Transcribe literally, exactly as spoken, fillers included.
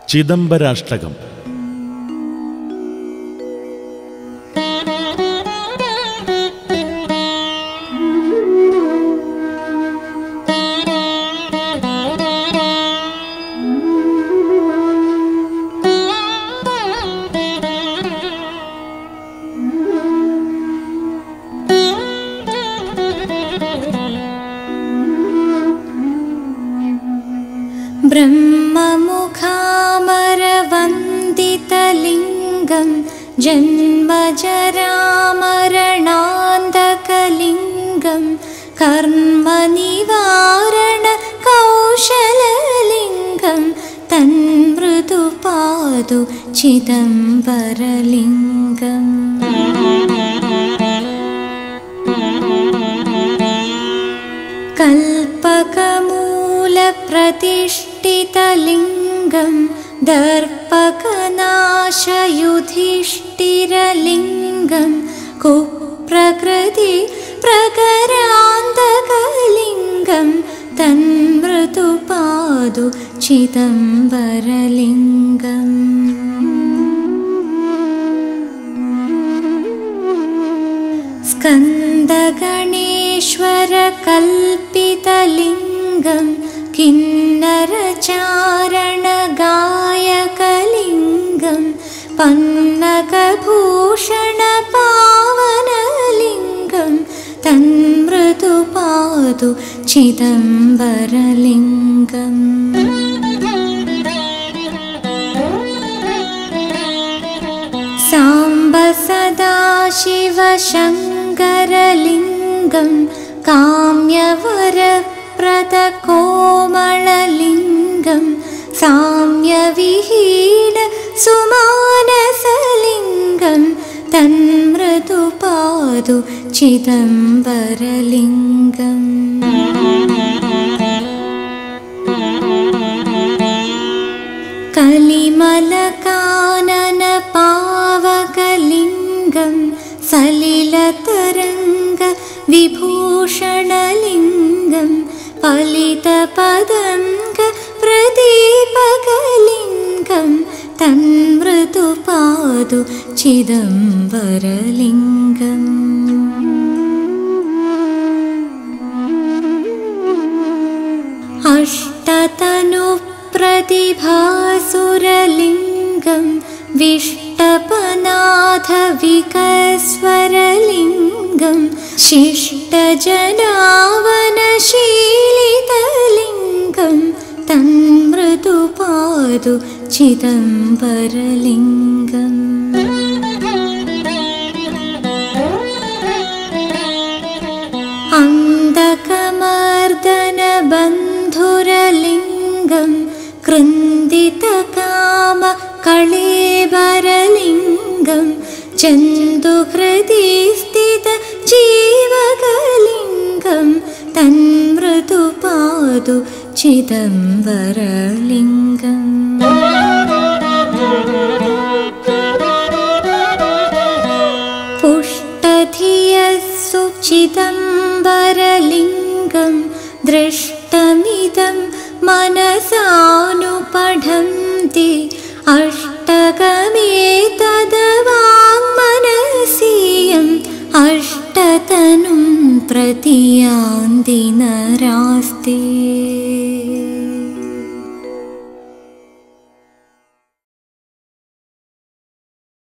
चिदंबराष्टकम्। ब्रह्ममुखामरवन्दितलिङ्गं जन्मजरामरणान्धकलिङ्गं कर्मनिवारणकौशललिङ्गं तन्मृदुपादु चिदंबरलिङ्गम्। कल्पकमूलप्रतिष्ठितलिङ्गं दर्पकनाशयुधिष्ठिरलिङ्गं कुप्रकृति प्रकरान्तकलिङ्गं तन्मृदुपादु चिदंबरलिङ्गम्। स्कन्दगणेश्वरकल्पितलिङ्गं किन्नरचारणगायकलिङ्गं पन्नगभूषणपावनलिङ्गं तन्मृदुपादु चिदंबरलिङ्गम्। साम्ब सदाशिवशङ्करलिङ्गं काम्यवरप्रदकोमललिङ्गं साम्यविहीन सुमानसलिङ्गं तन्मृदुपादु चिदंबरलिङ्गम्। कलिमलकाननपावकलिङ्गं सलिलतरङ्ग विभूषणलिङ्गं फलितपदङ्ग प्रदीपकलिङ्गं तन्मृदुपादु चिदंबरलिङ्गम्। अष्टतनुप्रतिभासुरलिङ्गं विष्टपनाथविकस्वरलिङ्गं शिष्टजनावनशीलितलिङ्गं तन्मृदुपादु चिदंबरलिङ्गम्। अन्धकमर्दनबन्धुरलिङ्गं कृन्दितकामकळेबरलिङ्गं चन्दुहृदि स्थितजीवकलिङ्गं तन्मृदुपादु चिदंबरलिङ्गम्। पुष्टधियस्सु चिदंबरलिङ्गं दृष्टमिदं मनसानुपठन्ति अष्टकमेतद्वाङ्मनसीयम् अष्टतनुं प्रतियान्ति नरास्ते।